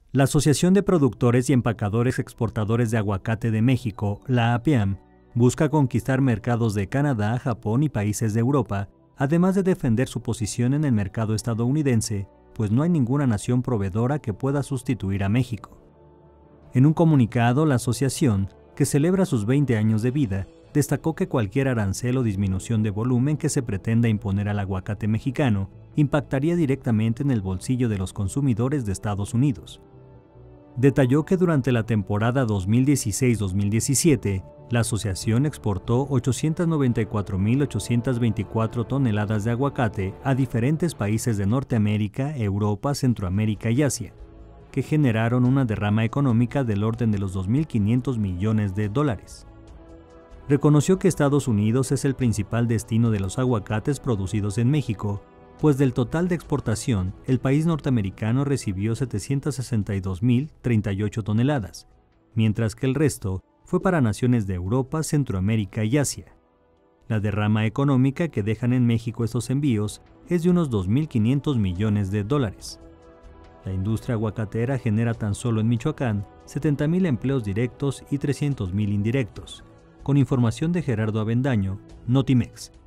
La Asociación de Productores y Empacadores Exportadores de Aguacate de México, la APEAM, busca conquistar mercados de Canadá, Japón y países de Europa, además de defender su posición en el mercado estadounidense, pues no hay ninguna nación proveedora que pueda sustituir a México. En un comunicado, la asociación, que celebra sus 20 años de vida, destacó que cualquier arancel o disminución de volumen que se pretenda imponer al aguacate mexicano impactaría directamente en el bolsillo de los consumidores de Estados Unidos. Detalló que durante la temporada 2016-2017, la asociación exportó 894.824 toneladas de aguacate a diferentes países de Norteamérica, Europa, Centroamérica y Asia, que generaron una derrama económica del orden de los 2.500 millones de dólares. Reconoció que Estados Unidos es el principal destino de los aguacates producidos en México, pues del total de exportación, el país norteamericano recibió 762.038 toneladas, mientras que el resto fue para naciones de Europa, Centroamérica y Asia. La derrama económica que dejan en México estos envíos es de unos 2.500 millones de dólares. La industria aguacatera genera tan solo en Michoacán 70.000 empleos directos y 300.000 indirectos. Con información de Gerardo Avendaño, Notimex.